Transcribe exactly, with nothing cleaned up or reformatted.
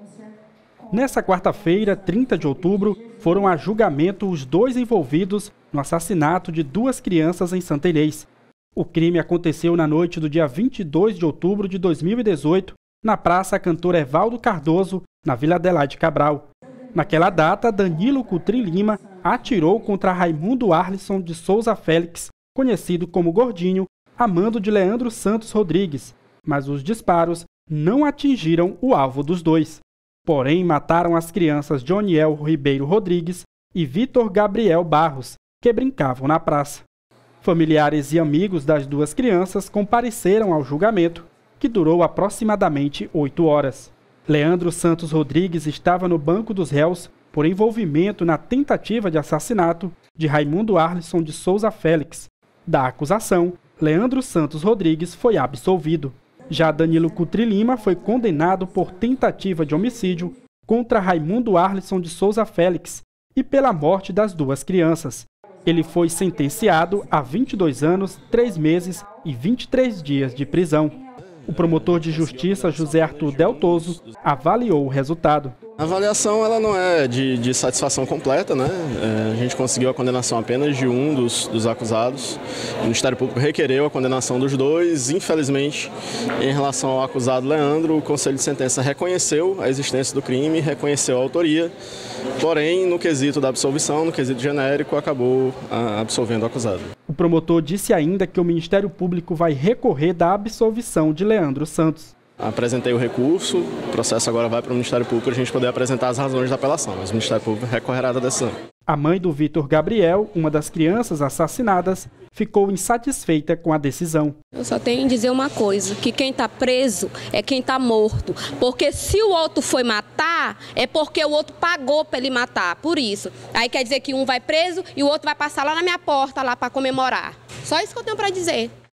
Nessa quarta-feira, trinta de outubro, foram a julgamento os dois envolvidos no assassinato de duas crianças em Santa Inês. O crime aconteceu na noite do dia vinte e dois de outubro de dois mil e dezoito, na Praça Cantor Evaldo Cardoso, na Vila Adelaide Cabral. Naquela data, Danilo Cutrim Lima atirou contra Raimundo Arlisson de Souza Félix, conhecido como Gordinho, a mando de Leandro Santos Rodrigues, mas os disparos não atingiram o alvo dos dois. Porém, mataram as crianças Joniel Ribeiro Rodrigues e Vitor Gabriel Barros, que brincavam na praça. Familiares e amigos das duas crianças compareceram ao julgamento, que durou aproximadamente oito horas. Leandro Santos Rodrigues estava no banco dos réus por envolvimento na tentativa de assassinato de Raimundo Arlisson de Souza Félix. Da acusação, Leandro Santos Rodrigues foi absolvido. Já Danilo Cutrim Lima foi condenado por tentativa de homicídio contra Raimundo Arlisson de Souza Félix e pela morte das duas crianças. Ele foi sentenciado a vinte e dois anos, três meses e vinte e três dias de prisão. O promotor de justiça José Arthur Deltoso avaliou o resultado. A avaliação ela não é de, de satisfação completa, né? É, a gente conseguiu a condenação apenas de um dos, dos acusados. O Ministério Público requereu a condenação dos dois. Infelizmente, em relação ao acusado Leandro, o Conselho de Sentença reconheceu a existência do crime, reconheceu a autoria, porém, no quesito da absolvição, no quesito genérico, acabou a, absolvendo o acusado. O promotor disse ainda que o Ministério Público vai recorrer da absolvição de Leandro Santos. Apresentei o recurso, o processo agora vai para o Ministério Público para a gente poder apresentar as razões da apelação, mas o Ministério Público recorrerá da decisão. A mãe do Vitor Gabriel, uma das crianças assassinadas, ficou insatisfeita com a decisão. Eu só tenho que dizer uma coisa, que quem está preso é quem está morto, porque se o outro foi matar, é porque o outro pagou para ele matar, por isso. Aí quer dizer que um vai preso e o outro vai passar lá na minha porta lá para comemorar. Só isso que eu tenho para dizer.